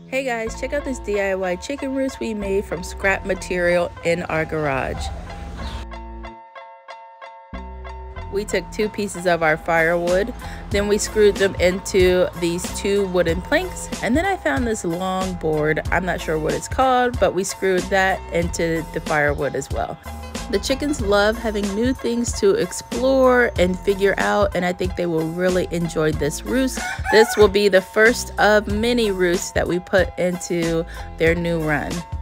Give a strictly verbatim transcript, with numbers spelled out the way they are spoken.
Hey guys, check out this D I Y chicken roost we made from scrap material in our garage. We took two pieces of our firewood, then we screwed them into these two wooden planks, and then I found this long board. I'm not sure what it's called, but we screwed that into the firewood as well. The chickens love having new things to explore and figure out, and I think they will really enjoy this roost. This will be the first of many roosts that we put into their new run.